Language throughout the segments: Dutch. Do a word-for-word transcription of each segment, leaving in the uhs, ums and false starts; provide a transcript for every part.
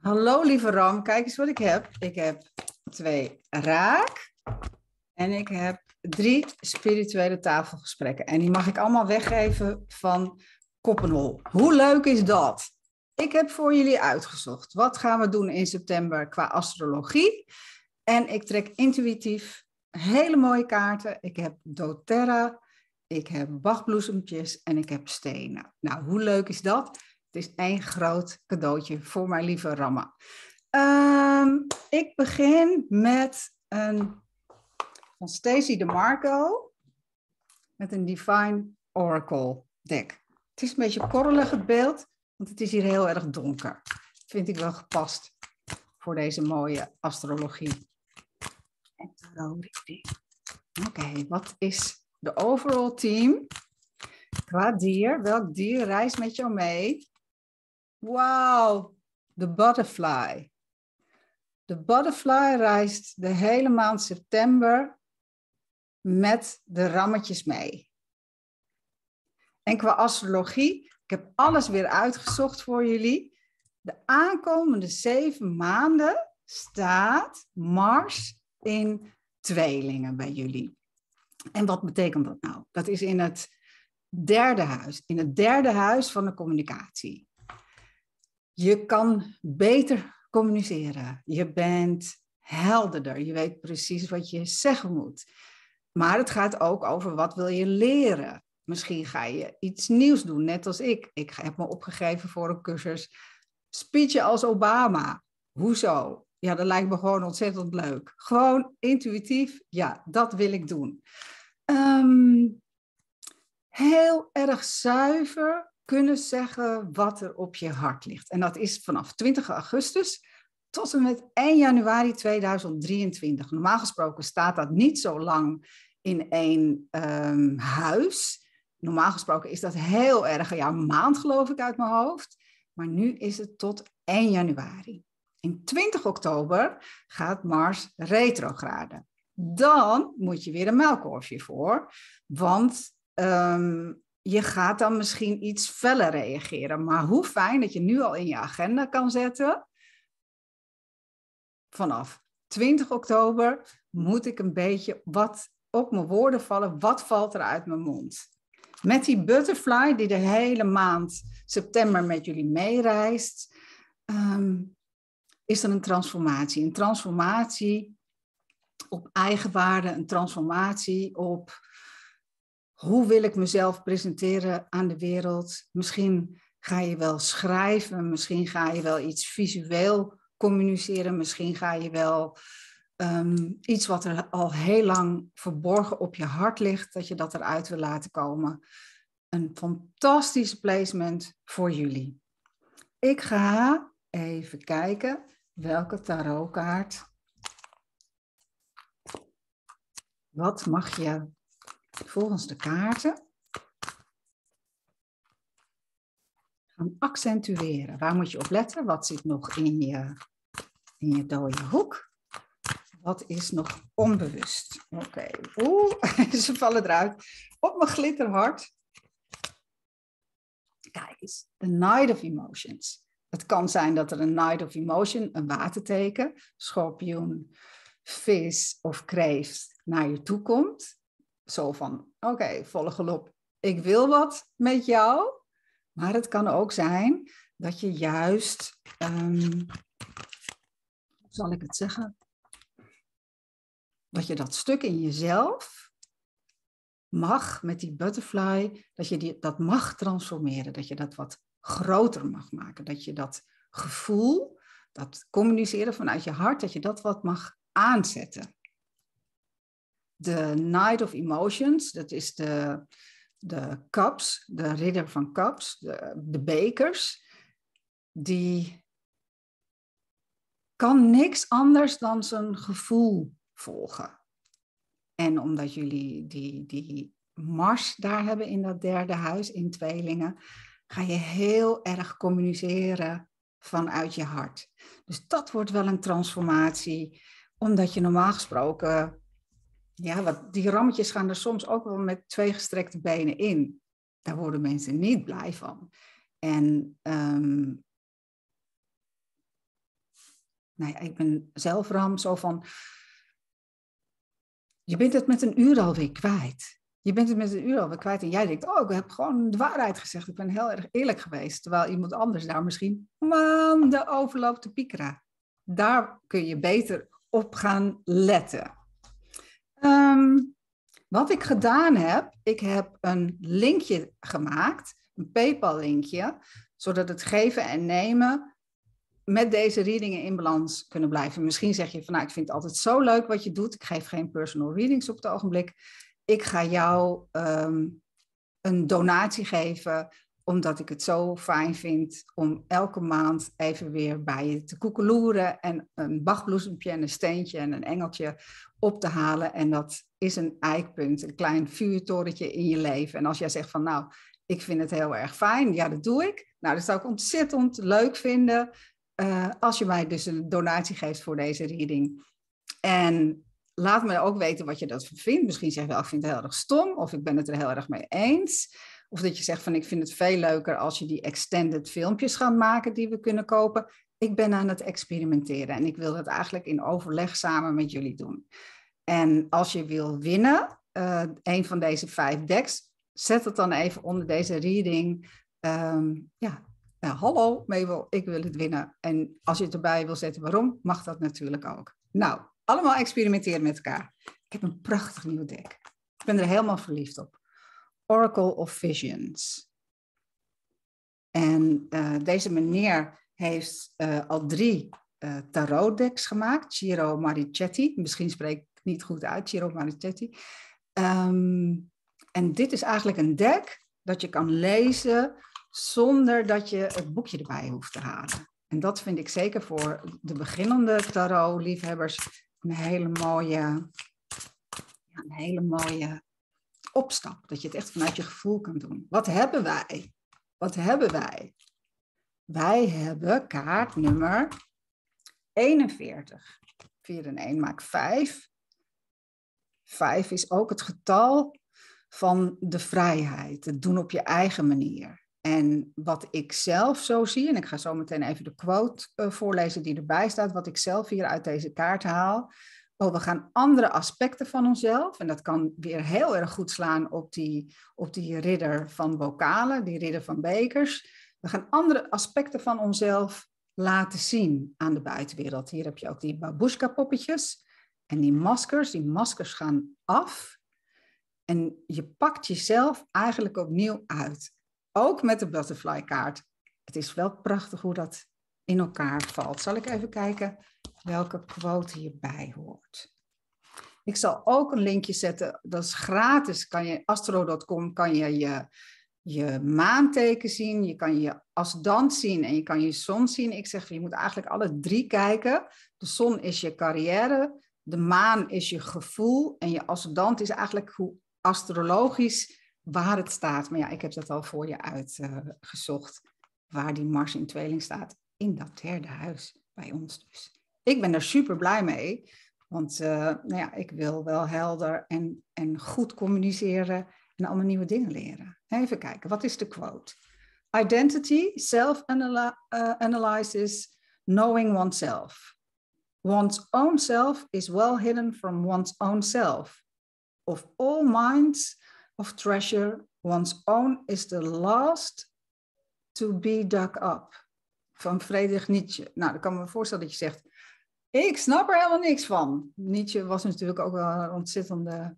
Hallo lieve Ram, kijk eens wat ik heb. Ik heb twee raak en ik heb drie spirituele tafelgesprekken. En die mag ik allemaal weggeven van Koppenhol. Hoe leuk is dat? Ik heb voor jullie uitgezocht. Wat gaan we doen in september qua astrologie? En ik trek intuïtief hele mooie kaarten. Ik heb doTERRA, ik heb bachbloesempjes en ik heb stenen. Nou, hoe leuk is dat? Het is één groot cadeautje voor mijn lieve Ramma. Um, ik begin met een van Stacey DeMarco met een Divine Oracle deck. Het is een beetje korrelig het beeld, want het is hier heel erg donker. Vind ik wel gepast voor deze mooie astrologie. En tarot reading. Oké, okay, wat is de overall team qua dier? Welk dier reist met jou mee? Wauw, de butterfly. De butterfly reist de hele maand september met de rammetjes mee. En qua astrologie, ik heb alles weer uitgezocht voor jullie. De aankomende zeven maanden staat Mars in tweelingen bij jullie. En wat betekent dat nou? Dat is in het derde huis. In het derde huis van de communicatie. Je kan beter communiceren. Je bent helderder. Je weet precies wat je zeggen moet. Maar het gaat ook over wat wil je leren. Misschien ga je iets nieuws doen, net als ik. Ik heb me opgegeven voor een cursus speechen als Obama. Hoezo? Ja, dat lijkt me gewoon ontzettend leuk. Gewoon intuïtief, ja, dat wil ik doen. Um, heel erg zuiver kunnen zeggen wat er op je hart ligt. En dat is vanaf twintig augustus tot en met één januari tweeduizend drieëntwintig. Normaal gesproken staat dat niet zo lang in één um, huis. Normaal gesproken is dat heel erg, ja, een maand geloof ik uit mijn hoofd. Maar nu is het tot één januari. In twintig oktober gaat Mars retrograde. Dan moet je weer een muilkorfje voor, want Um, je gaat dan misschien iets feller reageren. Maar hoe fijn dat je nu al in je agenda kan zetten. Vanaf twintig oktober moet ik een beetje wat op mijn woorden vallen. Wat valt er uit mijn mond? Met die butterfly die de hele maand september met jullie meereist. Um, is er een transformatie. Een transformatie op eigenwaarde. Een transformatie op... Hoe wil ik mezelf presenteren aan de wereld? Misschien ga je wel schrijven, misschien ga je wel iets visueel communiceren, misschien ga je wel um, iets wat er al heel lang verborgen op je hart ligt, dat je dat eruit wil laten komen. Een fantastische placement voor jullie. Ik ga even kijken welke tarotkaart. Wat mag je... Volgens de kaarten gaan accentueren. Waar moet je op letten? Wat zit nog in je, in je dode hoek? Wat is nog onbewust? Oké, okay. Oeh, ze vallen eruit. Op mijn glitterhart. Kijk eens, the Night of Emotions. Het kan zijn dat er een Night of Emotion, een waterteken, schorpioen, vis of kreeft naar je toe komt. Zo van, oké, okay, volle galop, ik wil wat met jou. Maar het kan ook zijn dat je juist, um, hoe zal ik het zeggen? Dat je dat stuk in jezelf mag, met die butterfly, dat je die, dat mag transformeren. Dat je dat wat groter mag maken. Dat je dat gevoel, dat communiceren vanuit je hart, dat je dat wat mag aanzetten. De Night of Emotions, dat is de, de cups, de ridder van cups, de, de bekers. Die kan niks anders dan zijn gevoel volgen. En omdat jullie die, die Mars daar hebben in dat derde huis, in tweelingen, ga je heel erg communiceren vanuit je hart. Dus dat wordt wel een transformatie, omdat je normaal gesproken... Ja, wat, die rammetjes gaan er soms ook wel met twee gestrekte benen in. Daar worden mensen niet blij van. En um, nou ja, ik ben zelf ram, zo van, je bent het met een uur alweer kwijt. Je bent het met een uur alweer kwijt en jij denkt, oh, ik heb gewoon de waarheid gezegd. Ik ben heel erg eerlijk geweest. Terwijl iemand anders daar misschien maanden over loopt te piekeren. Daar kun je beter op gaan letten. Um, wat ik gedaan heb, ik heb een linkje gemaakt, een PayPal-linkje, zodat het geven en nemen met deze readingen in balans kunnen blijven. Misschien zeg je van, nou, ik vind het altijd zo leuk wat je doet. Ik geef geen personal readings op het ogenblik. Ik ga jou um, een donatie geven, omdat ik het zo fijn vind om elke maand even weer bij je te koekeloeren en een bachbloesempje en een steentje en een engeltje op te halen. En dat is een eikpunt, een klein vuurtorentje in je leven. En als jij zegt van, nou, ik vind het heel erg fijn, ja, dat doe ik. Nou, dat zou ik ontzettend leuk vinden uh, als je mij dus een donatie geeft voor deze reading. En laat me ook weten wat je ervan vindt. Misschien zeg je wel, ik vind het heel erg stom, of ik ben het er heel erg mee eens. Of dat je zegt van, ik vind het veel leuker als je die extended filmpjes gaat maken die we kunnen kopen. Ik ben aan het experimenteren en ik wil dat eigenlijk in overleg samen met jullie doen. En als je wil winnen, uh, een van deze vijf decks, zet het dan even onder deze reading. Um, ja, nou, hallo Mabel, ik wil het winnen. En als je het erbij wil zetten waarom, mag dat natuurlijk ook. Nou, allemaal experimenteren met elkaar. Ik heb een prachtig nieuw deck. Ik ben er helemaal verliefd op. Oracle of Visions. En uh, deze meneer heeft uh, al drie uh, tarot decks gemaakt. Ciro Maricetti. Misschien spreek ik niet goed uit. Ciro Maricetti. Um, en dit is eigenlijk een deck dat je kan lezen zonder dat je het boekje erbij hoeft te halen. En dat vind ik zeker voor de beginnende tarot-liefhebbers een hele mooie, ja, een hele mooie opstap. Dat je het echt vanuit je gevoel kan doen. Wat hebben wij? Wat hebben wij? Wij hebben kaart nummer eenenveertig. vier en één maakt vijf. vijf is ook het getal van de vrijheid. Het doen op je eigen manier. En wat ik zelf zo zie, en ik ga zo meteen even de quote uh, voorlezen die erbij staat, wat ik zelf hier uit deze kaart haal. Oh, we gaan andere aspecten van onszelf, en dat kan weer heel erg goed slaan op die, op die ridder van bokalen, die ridder van bekers. We gaan andere aspecten van onszelf laten zien aan de buitenwereld. Hier heb je ook die babushka-poppetjes en die maskers. Die maskers gaan af en je pakt jezelf eigenlijk opnieuw uit. Ook met de butterfly kaart. Het is wel prachtig hoe dat in elkaar valt. Zal ik even kijken welke quote hierbij hoort. Ik zal ook een linkje zetten. Dat is gratis. Kan je, astro punt com kan je je, je maanteken zien. Je kan je ascendant zien en je kan je zon zien. Ik zeg, je moet eigenlijk alle drie kijken. De zon is je carrière. De maan is je gevoel. En je ascendant is eigenlijk hoe astrologisch waar het staat. Maar ja, ik heb dat al voor je uitgezocht. Uh, waar die Mars in tweeling staat. In dat derde huis bij ons dus. Ik ben er super blij mee. Want uh, nou ja, ik wil wel helder en, en goed communiceren. En allemaal nieuwe dingen leren. Even kijken, wat is de quote? Identity, self-analysis, knowing oneself. One's own self is well hidden from one's own self. Of all minds of treasure, one's own is the last to be dug up. Van Friedrich Nietzsche. Nou, dan kan ik me voorstellen dat je zegt, ik snap er helemaal niks van. Nietzsche was natuurlijk ook wel een ontzettende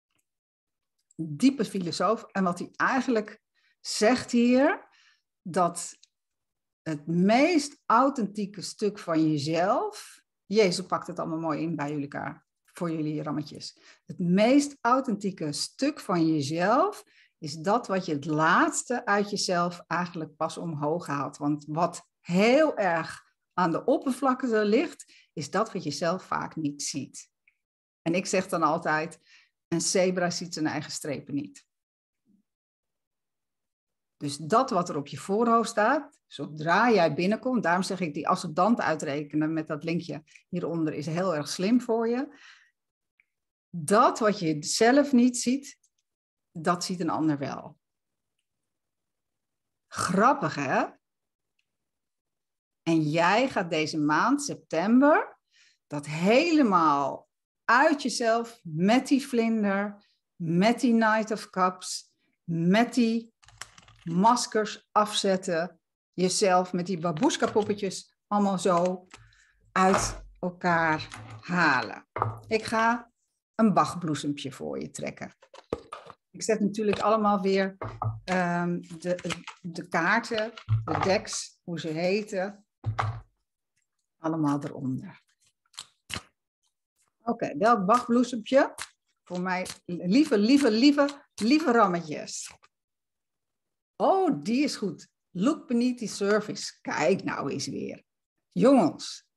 diepe filosoof. En wat hij eigenlijk zegt hier, dat het meest authentieke stuk van jezelf, Jezus pakt het allemaal mooi in bij jullie elkaar, voor jullie rammetjes. Het meest authentieke stuk van jezelf is dat wat je het laatste uit jezelf eigenlijk pas omhoog haalt. Want wat heel erg aan de oppervlakte ligt, is dat wat je zelf vaak niet ziet. En ik zeg dan altijd, een zebra ziet zijn eigen strepen niet. Dus dat wat er op je voorhoofd staat, zodra jij binnenkomt, daarom zeg ik die ascendant uitrekenen met dat linkje hieronder is heel erg slim voor je. Dat wat je zelf niet ziet, dat ziet een ander wel. Grappig, hè? En jij gaat deze maand, september, dat helemaal uit jezelf met die vlinder, met die Knight of Cups, met die maskers afzetten, jezelf met die babushka poppetjes allemaal zo uit elkaar halen. Ik ga een bachbloesempje voor je trekken. Ik zet natuurlijk allemaal weer um, de, de kaarten, de decks, hoe ze heten, allemaal eronder. Oké, okay, welk bachbloesempje? Voor mij lieve, lieve, lieve, lieve rammetjes. Oh, die is goed. Look beneath the surface. Kijk nou eens weer. Jongens,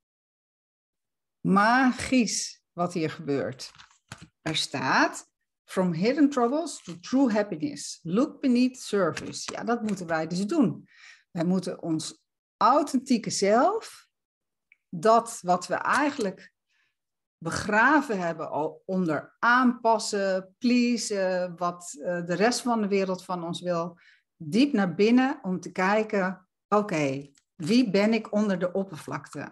magisch wat hier gebeurt. Er staat, from hidden troubles to true happiness. Look beneath the surface. Ja, dat moeten wij dus doen. Wij moeten ons authentieke zelf, dat wat we eigenlijk begraven hebben onder aanpassen, pleasen, wat uh, de rest van de wereld van ons wil, diep naar binnen om te kijken, oké, okay, wie ben ik onder de oppervlakte?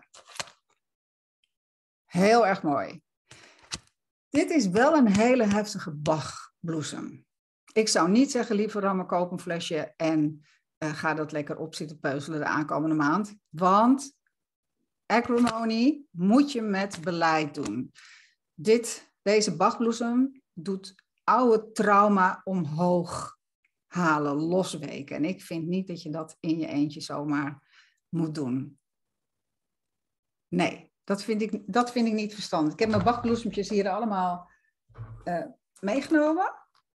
Heel erg mooi. Dit is wel een hele heftige bachbloesem. Ik zou niet zeggen, lieve Ramme, koop een flesje en uh, ga dat lekker op zitten peuzelen de aankomende maand. Want acrimony moet je met beleid doen. Dit, deze bachbloesem doet oude trauma omhoog halen, losweken. En ik vind niet dat je dat in je eentje zomaar moet doen. Nee, dat vind ik, dat vind ik niet verstandig. Ik heb mijn bachbloesempjes hier allemaal uh, meegenomen.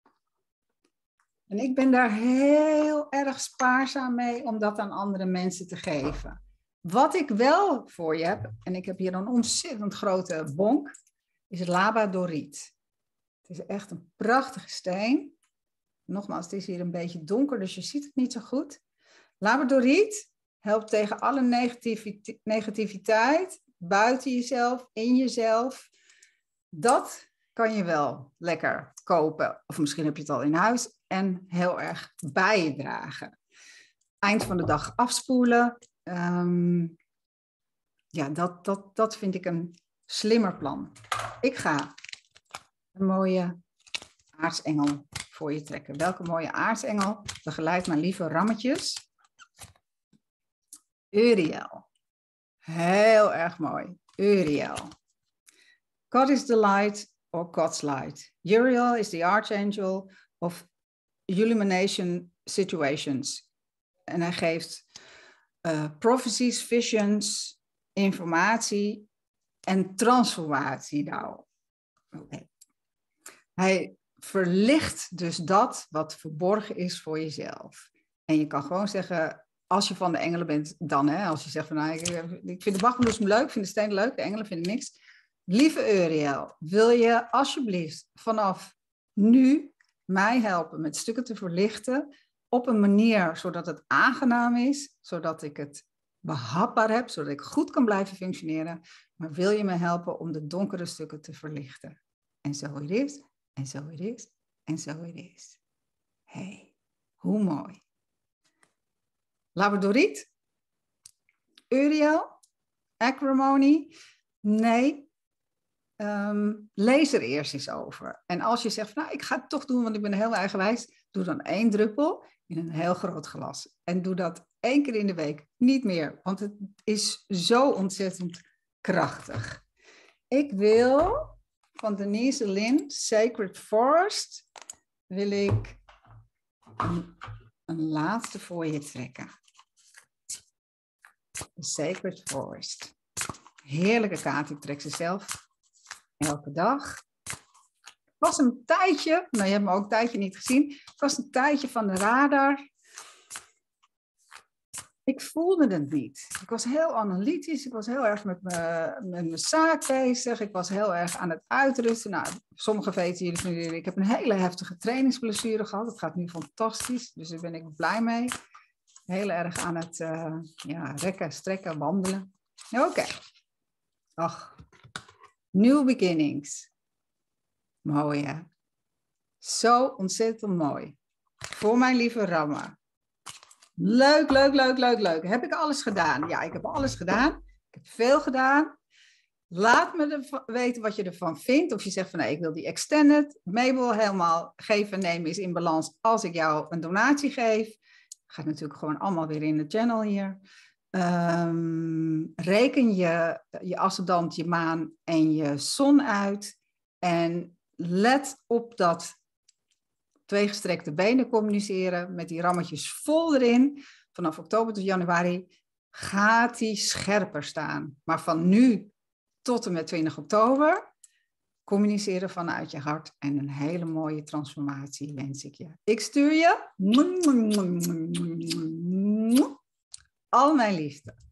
En ik ben daar heel erg spaarzaam mee om dat aan andere mensen te geven. Wat ik wel voor je heb, en ik heb hier een ontzettend grote bonk, is het labradoriet. Het is echt een prachtige steen. Nogmaals, het is hier een beetje donker, dus je ziet het niet zo goed. Labradoriet helpt tegen alle negativiteit, negativiteit buiten jezelf, in jezelf. Dat kan je wel lekker kopen, of misschien heb je het al in huis, en heel erg bij je dragen. Eind van de dag afspoelen. Um, ja, dat, dat, dat vind ik een slimmer plan. Ik ga een mooie aartsengel voor je trekken. Welke mooie aartsengel begeleidt mijn lieve rammetjes? Uriel. Heel erg mooi. Uriel. God is the light or God's light. Uriel is the archangel of illumination situations. En hij geeft uh, prophecies, visions, informatie en transformatie. Nou, okay. Hij verlicht dus dat wat verborgen is voor jezelf. En je kan gewoon zeggen, als je van de engelen bent, dan hè, als je zegt van, nou, ik, ik vind de bachbloesem leuk, ik vind de steen leuk, de engelen vinden niks. Lieve Uriel, wil je alsjeblieft vanaf nu mij helpen met stukken te verlichten op een manier zodat het aangenaam is, zodat ik het behapbaar heb, zodat ik goed kan blijven functioneren, maar wil je me helpen om de donkere stukken te verlichten? En zo het is, en zo het is, en zo het is. Hé, hey, hoe mooi. Labradoriet? Uriel? Acrimony? Nee. Um, lees er eerst eens over. En als je zegt, nou, ik ga het toch doen, want ik ben heel eigenwijs, doe dan één druppel in een heel groot glas. En doe dat één keer in de week, niet meer, want het is zo ontzettend krachtig. Ik wil van Denise Lin, Sacred Forest, wil ik een, een laatste voor je trekken. The Sacred Forest. Heerlijke kaart, ik trek ze zelf elke dag. Het was een tijdje, nou je hebt me ook een tijdje niet gezien, het was een tijdje van de radar. Ik voelde het niet. Ik was heel analytisch, ik was heel erg met mijn, met mijn zaak bezig, ik was heel erg aan het uitrusten. Nou, sommigen weten jullie, ik heb een hele heftige trainingsblessure gehad, het gaat nu fantastisch, dus daar ben ik blij mee. Heel erg aan het uh, ja, rekken, strekken, wandelen. Oké. Okay. Ach, new beginnings. Mooi hè? Zo ontzettend mooi. Voor mijn lieve Ramme. Leuk, leuk, leuk, leuk, leuk. Heb ik alles gedaan? Ja, ik heb alles gedaan. Ik heb veel gedaan. Laat me ervan weten wat je ervan vindt. Of je zegt van nee, ik wil die extended. Mabel, helemaal geven en nemen is in balans als ik jou een donatie geef. Gaat natuurlijk gewoon allemaal weer in de channel hier. Um, reken je, je ascendant, je maan en je zon uit. En let op dat twee gestrekte benen communiceren met die rammetjes vol erin. Vanaf oktober tot januari gaat die scherper staan. Maar van nu tot en met twintig oktober communiceren vanuit je hart. En een hele mooie transformatie wens ik je. Ik stuur je al mijn liefde.